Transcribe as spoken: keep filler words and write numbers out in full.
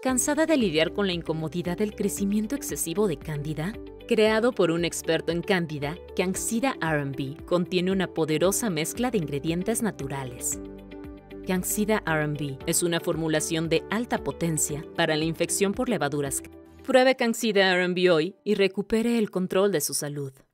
¿Cansada de lidiar con la incomodidad del crecimiento excesivo de Cándida? Creado por un experto en Cándida, Cancida R and B contiene una poderosa mezcla de ingredientes naturales. Cancida R and B es una formulación de alta potencia para la infección por levaduras. Pruebe Cancida R and B hoy y recupere el control de su salud.